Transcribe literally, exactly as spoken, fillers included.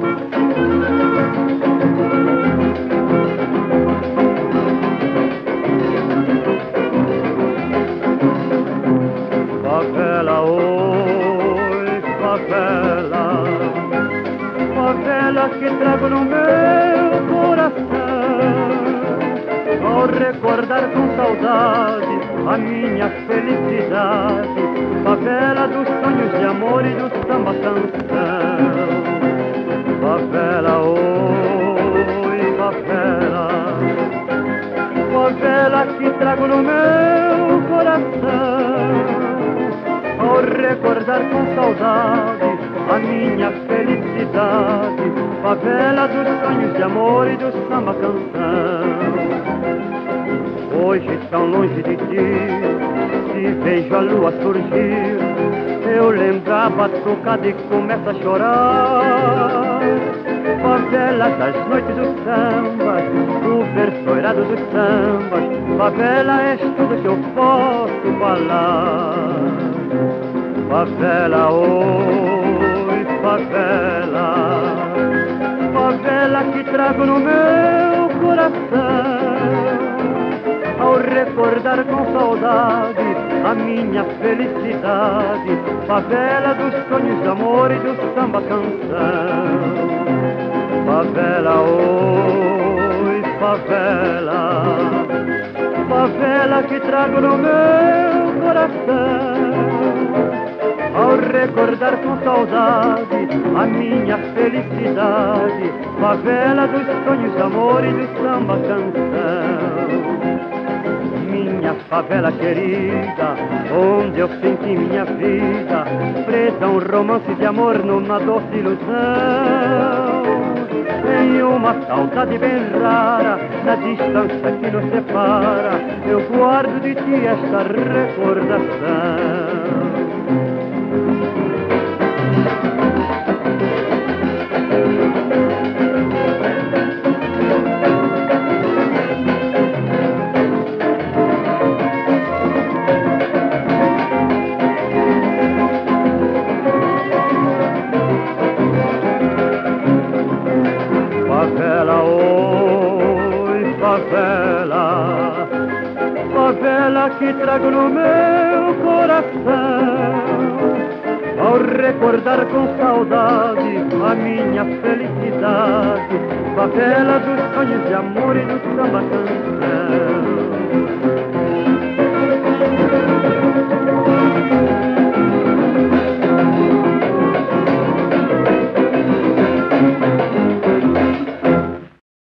Favela, oi, favela, favela que trago no meu coração, ao recordar com saudade a minha felicidade, favela dos sonhos de amor e do samba canção. Favela, oi, favela, favela que trago no meu coração, ao recordar com saudade a minha felicidade, favela dos sonhos de amor e do samba canção. Hoje tão longe de ti, se vejo a lua surgir, eu lembro a batucada e começo a chorar. Favela das noites dos sambas, o versoirado dos sambas, favela és tudo que eu posso falar. Favela, oi, favela, favela que trago no meu coração, ao recordar com saudade a minha felicidade, favela dos sonhos de amor e do samba canção. Favela, oi, favela, favela que trago no meu coração, ao recordar com saudade a minha felicidade, favela dos sonhos de amor e do samba canção. Minha favela querida, onde eu senti minha vida, presa um romance de amor numa doce ilusão. Em uma saudade bem rara, na distância que nos separa, eu guardo de ti esta recordação. Favela, oi, favela, favela que trago no meu coração, ao recordar com saudade a minha felicidade, favela dos sonhos de amor e do samba canção.